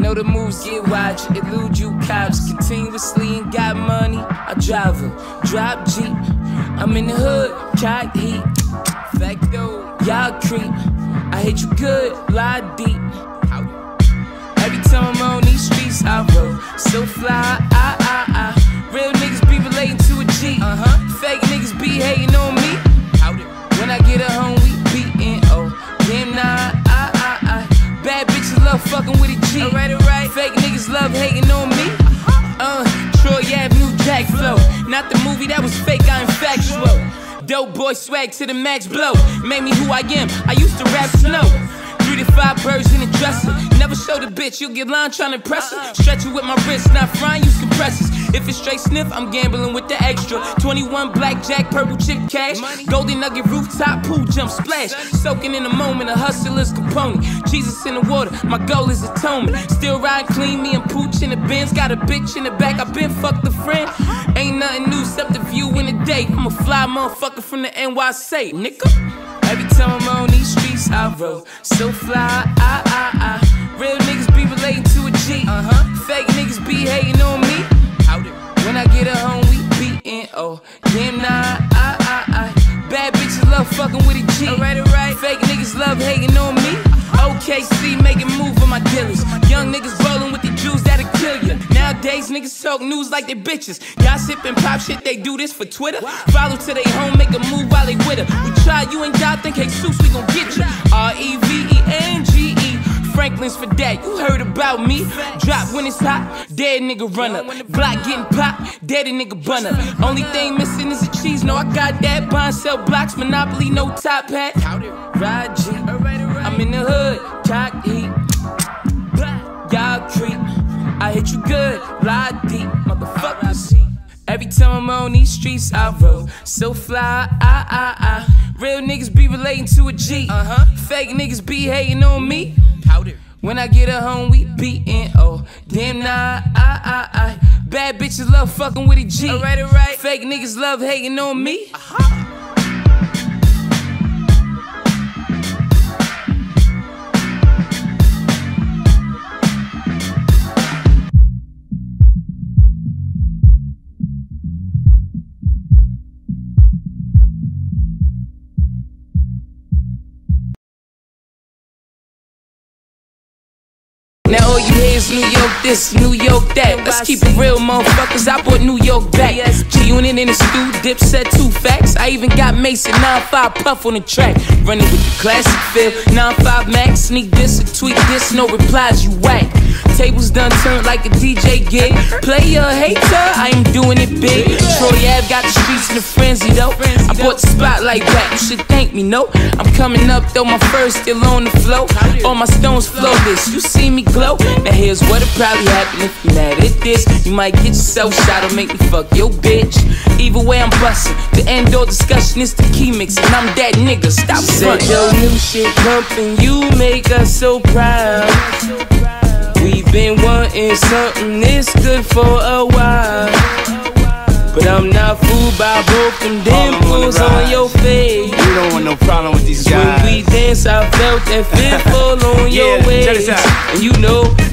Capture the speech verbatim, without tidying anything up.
know the moves get wild, you elude you cops continuously and got money. I drive a drop Jeep. I'm in the hood, cock heat. Facto, y'all creep. I hate you good, lie deep. Every time I'm on these streets, I roll so fly. I, I, I. Real niggas be relating to a G. Uh huh. Fake niggas be hating on me. When I get at home, we beatin'. Oh, damn nah. I, I, I. Bad bitches love fucking with a G. Alright, alright. Fake niggas love hating on me. Uh, Troy Avenue Jack flow. Not the movie that was fake, I'm factual. Dope boy swag to the max blow. Made me who I am, I used to rap snow. Three to five birds in a dresser. Never show the bitch, you'll get line trying to impress her. Stretch it with my wrist, not frying, use compressors. If it's straight sniff, I'm gambling with the extra. twenty-one blackjack, purple chip cash. Golden nugget rooftop, pool jump splash. Soaking in the moment, a hustler's component. Jesus in the water, my goal is atonement. Still riding clean, me and Pooch in the Benz. Got a bitch in the back, I been fucked a friend. Ain't nothing new except the view in the day. I'm a fly motherfucker from the N Y C, nigga. Every time I'm on these streets, I roll so fly. I, I, I. Real niggas be relating to a G. Uh huh. Fake niggas be hating on me. When I get at home, we beatin'. Oh, damn nah. I, I, I. Bad bitches love fucking with a G. Alright, alright. Fake niggas love hating on me. O K C making move for my dealers. Young niggas rollin' with the Jews that'll kill you. Nowadays niggas talk news like they bitches. Gossip and pop shit, they do this for Twitter. Follow to they home, make a move while they with her. We try, you ain't doubt, think Jesus, we gon' get you. R E V E N G E. Franklin's for that, you heard about me. Drop when it's hot, dead nigga run up. Block getting popped, dead nigga bun up. Only thing missing is the cheese, no I got that. Buy and sell blocks, Monopoly, no top hat. Ride G, I'm in the hood, cock heat. Y'all creep, I hit you good, lie deep, motherfuckers. Every time I'm on these streets, I roll so fly. I, I, I. Real niggas be relating to a G. Uh huh. Fake niggas be hating on me. When I get at home, we beatin'. Oh, damn nah. I, I, I. Bad bitches love fucking with a G. Alright, alright. Fake niggas love hating on me. Uh huh. Now all you hear is New York this, New York that. Let's keep it real, motherfuckers, I brought New York back. G-Unit in the stew, Dipset, two facts. I even got Mason, nine five Puff on the track. Running with the classic feel, nine five Max. Sneak this or tweet this, no replies, you whack. Tables done turned like a D J gig. Player, hater, I am doing it big. Troy Ave got the streets in a frenzy though. I bought the spotlight back, you should thank me, no. I'm coming up though, my first still on the flow. All my stones flawless, you see me glow. Now here's what'll probably happen if you mad at this. You might get yourself shot or make me fuck your bitch. Either way I'm bustin', the end all discussion is the key mix. And I'm that nigga, stop frontin'. Your new shit pumpin', you make us so proud. We've been wanting something this good for a while, but I'm not fooled by both them dimples on your face. We don't want no problem with these guys. When we dance, I felt that fit fall on yeah, your waist. check this out. And you know